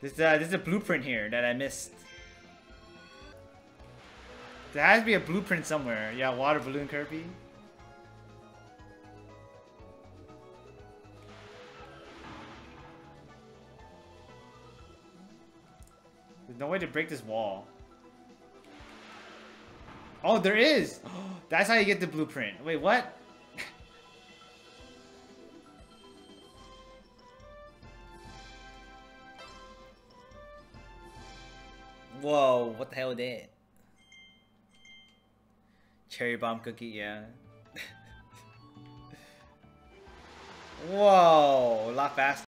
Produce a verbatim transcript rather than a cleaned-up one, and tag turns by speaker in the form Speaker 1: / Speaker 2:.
Speaker 1: There's a, there's a blueprint here that I missed. There has to be a blueprint somewhere. Yeah, water balloon Kirby. There's no way to break this wall. Oh, there is! That's how you get the blueprint. Wait, what? Whoa, what the hell is that? Cherry bomb cookie, yeah. Whoa, a lot faster.